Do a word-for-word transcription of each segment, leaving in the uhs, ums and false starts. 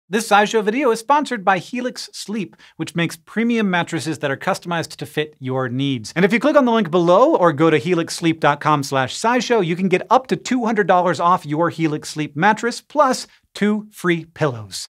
This SciShow video is sponsored by Helix Sleep, which makes premium mattresses that are customized to fit your needs. And if you click on the link below or go to helix sleep dot com slash scishow, you can get up to two hundred dollars off your Helix Sleep mattress, plus two free pillows.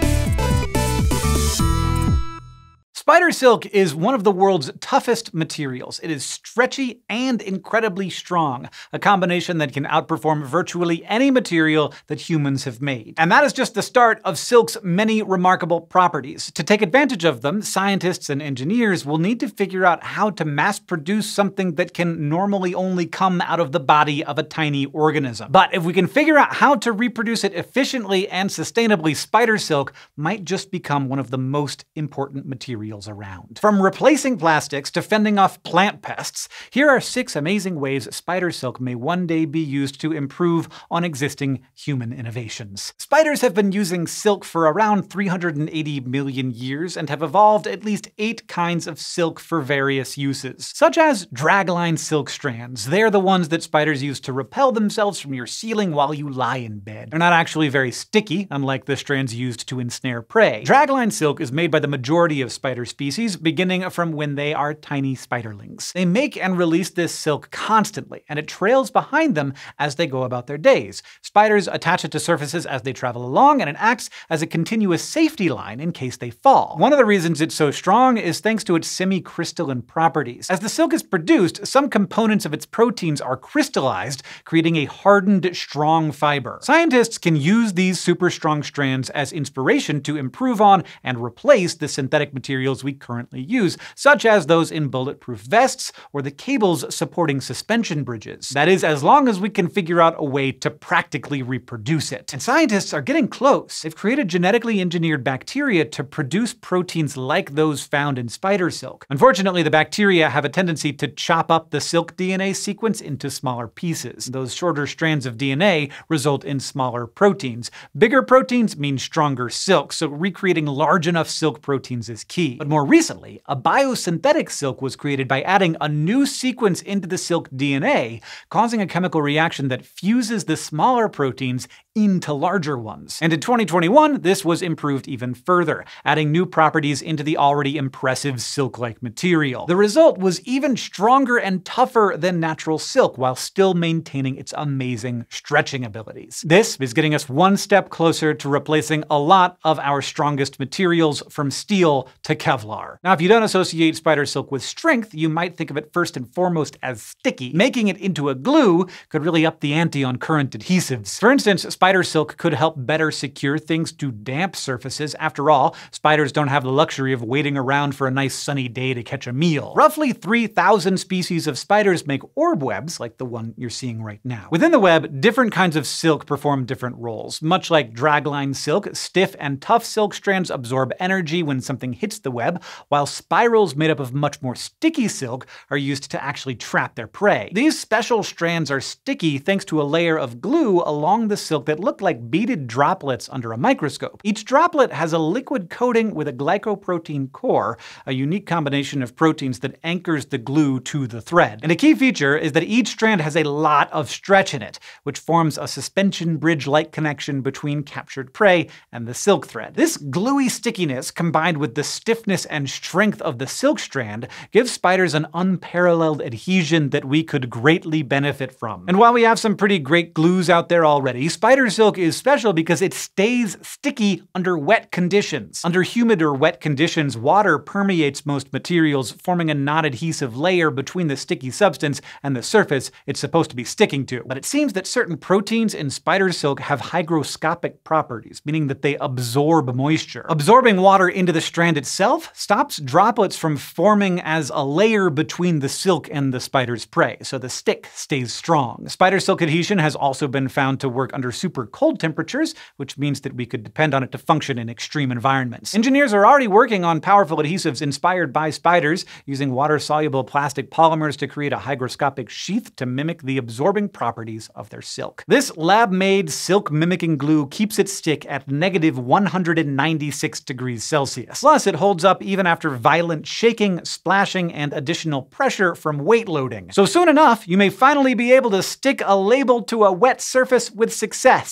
Spider silk is one of the world's toughest materials. It is stretchy and incredibly strong, a combination that can outperform virtually any material that humans have made. And that is just the start of silk's many remarkable properties. To take advantage of them, scientists and engineers will need to figure out how to mass produce something that can normally only come out of the body of a tiny organism. But if we can figure out how to reproduce it efficiently and sustainably, spider silk might just become one of the most important materials around. From replacing plastics to fending off plant pests, here are six amazing ways spider silk may one day be used to improve on existing human innovations. Spiders have been using silk for around three hundred eighty million years and have evolved at least eight kinds of silk for various uses, such as dragline silk strands. They're the ones that spiders use to repel themselves from your ceiling while you lie in bed. They're not actually very sticky, unlike the strands used to ensnare prey. Dragline silk is made by the majority of spider species, beginning from when they are tiny spiderlings. They make and release this silk constantly, and it trails behind them as they go about their days. Spiders attach it to surfaces as they travel along, and it acts as a continuous safety line in case they fall. One of the reasons it's so strong is thanks to its semi-crystalline properties. As the silk is produced, some components of its proteins are crystallized, creating a hardened, strong fiber. Scientists can use these super strong strands as inspiration to improve on and replace the synthetic materials we currently use, such as those in bulletproof vests or the cables supporting suspension bridges. That is, as long as we can figure out a way to practically reproduce it. And scientists are getting close. They've created genetically engineered bacteria to produce proteins like those found in spider silk. Unfortunately, the bacteria have a tendency to chop up the silk D N A sequence into smaller pieces. Those shorter strands of D N A result in smaller proteins. Bigger proteins mean stronger silk, so recreating large enough silk proteins is key. But more recently, a biosynthetic silk was created by adding a new sequence into the silk D N A, causing a chemical reaction that fuses the smaller proteins into larger ones. And in twenty twenty-one, this was improved even further, adding new properties into the already impressive silk-like material. The result was even stronger and tougher than natural silk, while still maintaining its amazing stretching abilities. This is getting us one step closer to replacing a lot of our strongest materials, from steel to Kevlar. Now, if you don't associate spider silk with strength, you might think of it first and foremost as sticky. Making it into a glue could really up the ante on current adhesives. For instance, spider silk could help better secure things to damp surfaces. After all, spiders don't have the luxury of waiting around for a nice sunny day to catch a meal. Roughly three thousand species of spiders make orb webs, like the one you're seeing right now. Within the web, different kinds of silk perform different roles. Much like dragline silk, stiff and tough silk strands absorb energy when something hits the web, while spirals made up of much more sticky silk are used to actually trap their prey. These special strands are sticky thanks to a layer of glue along the silk that look like beaded droplets under a microscope. Each droplet has a liquid coating with a glycoprotein core, a unique combination of proteins that anchors the glue to the thread. And a key feature is that each strand has a lot of stretch in it, which forms a suspension bridge-like connection between captured prey and the silk thread. This gluey stickiness, combined with the stiffness and strength of the silk strand, gives spiders an unparalleled adhesion that we could greatly benefit from. And while we have some pretty great glues out there already, spider silk is special because it stays sticky under wet conditions. Under humid or wet conditions, water permeates most materials, forming a non-adhesive layer between the sticky substance and the surface it's supposed to be sticking to. But it seems that certain proteins in spider silk have hygroscopic properties, meaning that they absorb moisture. Absorbing water into the strand itself stops droplets from forming as a layer between the silk and the spider's prey, so the stick stays strong. Spider silk adhesion has also been found to work under super cold temperatures, which means that we could depend on it to function in extreme environments. Engineers are already working on powerful adhesives inspired by spiders, using water-soluble plastic polymers to create a hygroscopic sheath to mimic the absorbing properties of their silk. This lab-made silk-mimicking glue keeps its stick at negative one hundred ninety-six degrees Celsius. Plus, it holds up even after violent shaking, splashing, and additional pressure from weight loading. So soon enough, you may finally be able to stick a label to a wet surface with success.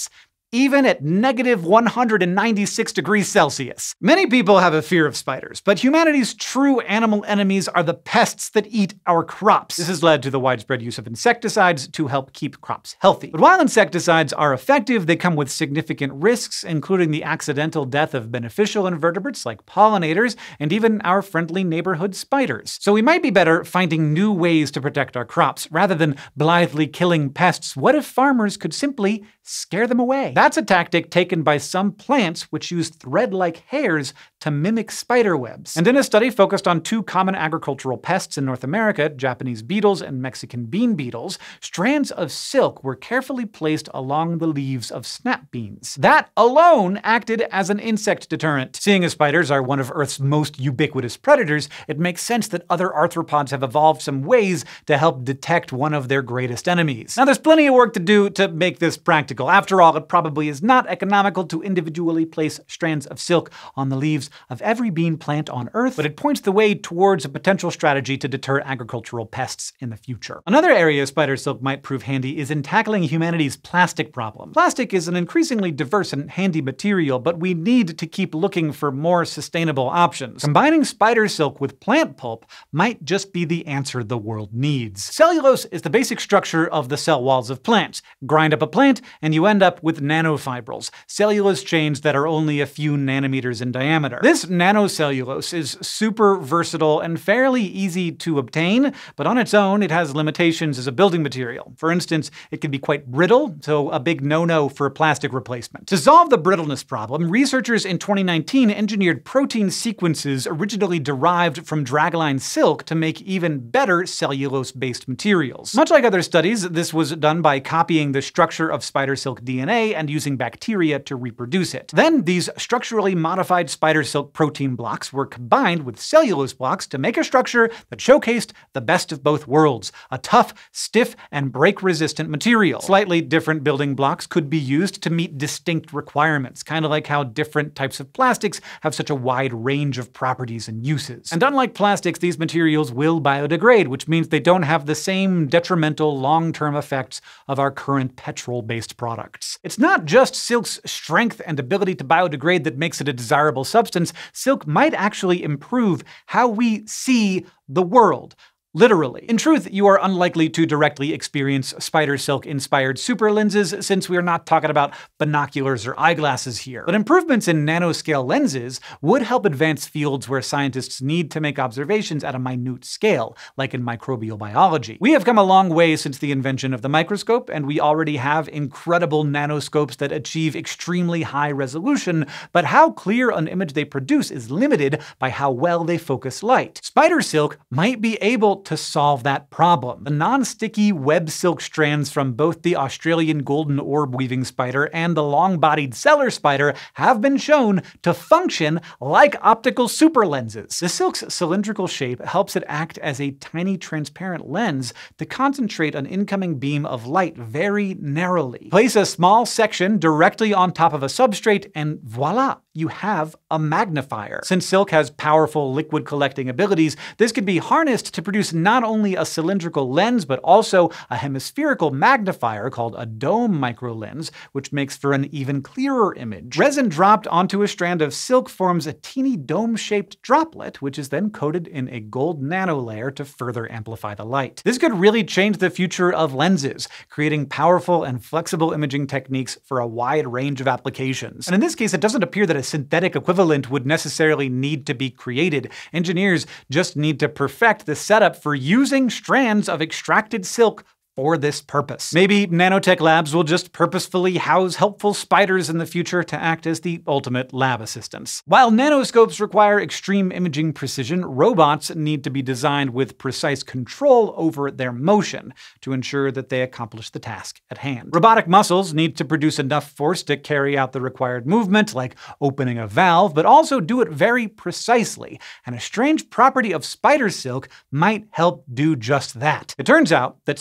even at negative one hundred ninety-six degrees Celsius. Many people have a fear of spiders, but humanity's true animal enemies are the pests that eat our crops. This has led to the widespread use of insecticides to help keep crops healthy. But while insecticides are effective, they come with significant risks, including the accidental death of beneficial invertebrates like pollinators and even our friendly neighborhood spiders. So we might be better finding new ways to protect our crops. Rather than blithely killing pests, what if farmers could simply scare them away? That's a tactic taken by some plants which use thread-like hairs to mimic spider webs. And in a study focused on two common agricultural pests in North America, Japanese beetles and Mexican bean beetles, strands of silk were carefully placed along the leaves of snap beans. That alone acted as an insect deterrent. Seeing as spiders are one of Earth's most ubiquitous predators, it makes sense that other arthropods have evolved some ways to help detect one of their greatest enemies. Now, there's plenty of work to do to make this practical. After all, it probably is not economical to individually place strands of silk on the leaves of every bean plant on Earth, but it points the way towards a potential strategy to deter agricultural pests in the future. Another area spider silk might prove handy is in tackling humanity's plastic problem. Plastic is an increasingly diverse and handy material, but we need to keep looking for more sustainable options. Combining spider silk with plant pulp might just be the answer the world needs. Cellulose is the basic structure of the cell walls of plants. Grind up a plant, and you end up with nanofibrils, cellulose chains that are only a few nanometers in diameter. This nanocellulose is super versatile and fairly easy to obtain, but on its own, it has limitations as a building material. For instance, it can be quite brittle, so a big no-no for plastic replacement. To solve the brittleness problem, researchers in twenty nineteen engineered protein sequences originally derived from dragline silk to make even better cellulose-based materials. Much like other studies, this was done by copying the structure of spider silk D N A and using bacteria to reproduce it. Then, these structurally modified spider silk protein blocks were combined with cellulose blocks to make a structure that showcased the best of both worlds, a tough, stiff, and break-resistant material. Slightly different building blocks could be used to meet distinct requirements, kind of like how different types of plastics have such a wide range of properties and uses. And unlike plastics, these materials will biodegrade, which means they don't have the same detrimental long-term effects of our current petrol-based products. It's not just silk's strength and ability to biodegrade that makes it a desirable substance. Silk might actually improve how we see the world. Literally. In truth, you are unlikely to directly experience spider silk-inspired super lenses, since we are not talking about binoculars or eyeglasses here. But improvements in nanoscale lenses would help advance fields where scientists need to make observations at a minute scale, like in microbial biology. We have come a long way since the invention of the microscope, and we already have incredible nanoscopes that achieve extremely high resolution, but how clear an image they produce is limited by how well they focus light. Spider silk might be able to solve that problem. The non-sticky web silk strands from both the Australian golden orb weaving spider and the long-bodied Cellar spider have been shown to function like optical super lenses. The silk's cylindrical shape helps it act as a tiny transparent lens to concentrate an incoming beam of light very narrowly. Place a small section directly on top of a substrate and voila! You have a magnifier. Since silk has powerful liquid collecting abilities, this could be harnessed to produce not only a cylindrical lens, but also a hemispherical magnifier called a dome microlens, which makes for an even clearer image. Resin dropped onto a strand of silk forms a teeny dome-shaped droplet, which is then coated in a gold nanolayer to further amplify the light. This could really change the future of lenses, creating powerful and flexible imaging techniques for a wide range of applications. And in this case, it doesn't appear that a synthetic equivalent would necessarily need to be created. Engineers just need to perfect the setup for using strands of extracted silk for this purpose. Maybe nanotech labs will just purposefully house helpful spiders in the future to act as the ultimate lab assistants. While nanoscopes require extreme imaging precision, robots need to be designed with precise control over their motion to ensure that they accomplish the task at hand. Robotic muscles need to produce enough force to carry out the required movement, like opening a valve, but also do it very precisely, and a strange property of spider silk might help do just that. It turns out that spider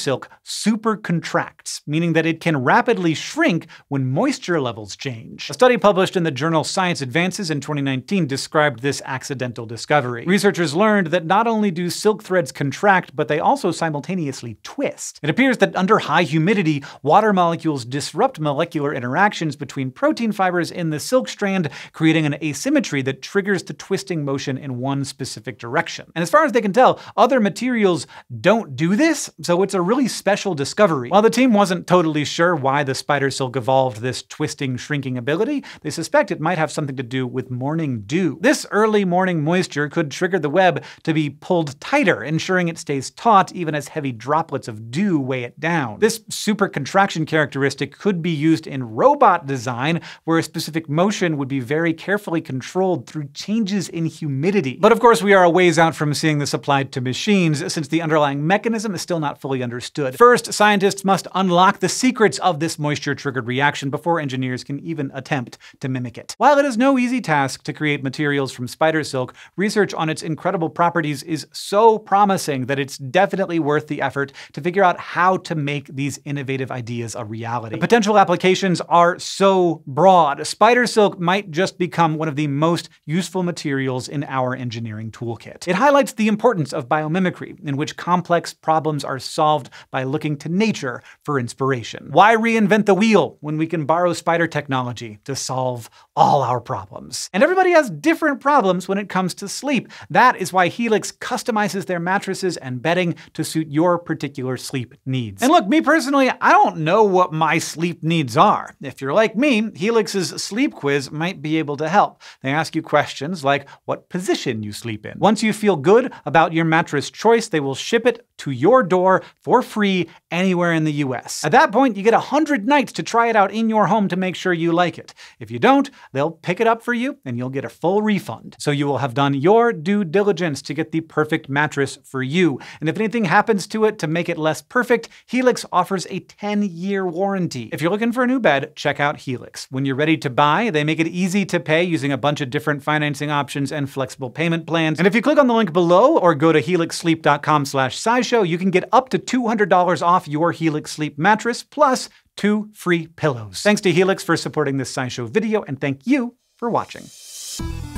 Silk super contracts, meaning that it can rapidly shrink when moisture levels change. A study published in the journal Science Advances in twenty nineteen described this accidental discovery. Researchers learned that not only do silk threads contract, but they also simultaneously twist. It appears that under high humidity, water molecules disrupt molecular interactions between protein fibers in the silk strand, creating an asymmetry that triggers the twisting motion in one specific direction. And as far as they can tell, other materials don't do this, so it's a really special discovery. While the team wasn't totally sure why the spider silk evolved this twisting, shrinking ability, they suspect it might have something to do with morning dew. This early morning moisture could trigger the web to be pulled tighter, ensuring it stays taut even as heavy droplets of dew weigh it down. This super contraction characteristic could be used in robot design, where a specific motion would be very carefully controlled through changes in humidity. But of course, we are a ways out from seeing this applied to machines, since the underlying mechanism is still not fully understood. First, scientists must unlock the secrets of this moisture-triggered reaction before engineers can even attempt to mimic it. While it is no easy task to create materials from spider silk, research on its incredible properties is so promising that it's definitely worth the effort to figure out how to make these innovative ideas a reality. The potential applications are so broad. Spider silk might just become one of the most useful materials in our engineering toolkit. It highlights the importance of biomimicry, in which complex problems are solved by looking to nature for inspiration. Why reinvent the wheel when we can borrow spider technology to solve all our problems? And everybody has different problems when it comes to sleep. That is why Helix customizes their mattresses and bedding to suit your particular sleep needs. And look, me personally, I don't know what my sleep needs are. If you're like me, Helix's sleep quiz might be able to help. They ask you questions like what position you sleep in. Once you feel good about your mattress choice, they will ship it to your door for free anywhere in the U S. At that point, you get one hundred nights to try it out in your home to make sure you like it. If you don't, they'll pick it up for you and you'll get a full refund. So you will have done your due diligence to get the perfect mattress for you. And if anything happens to it to make it less perfect, Helix offers a ten year warranty. If you're looking for a new bed, check out Helix. When you're ready to buy, they make it easy to pay using a bunch of different financing options and flexible payment plans. And if you click on the link below or go to helix sleep dot com slash scishow, you can get up to two hundred dollars off your Helix Sleep mattress, plus two free pillows. Thanks to Helix for supporting this SciShow video, and thank you for watching.